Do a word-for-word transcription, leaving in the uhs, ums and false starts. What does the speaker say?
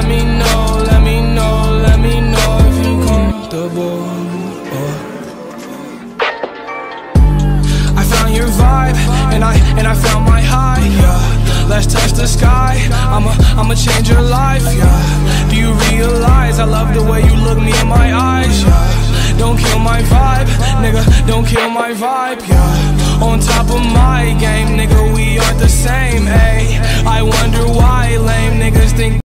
let me know, let me know, let me know if you comfortable. Oh. I found your vibe, and I and I found my high. Yeah, let's touch the sky. I'ma I'ma change your life. Yeah, do you realize I love the way you look me in my eyes? Yeah, don't kill my vibe, nigga. Don't kill my vibe. Yeah, on top of my game, nigga. We aren't the same. Ayy, I wonder why lame niggas think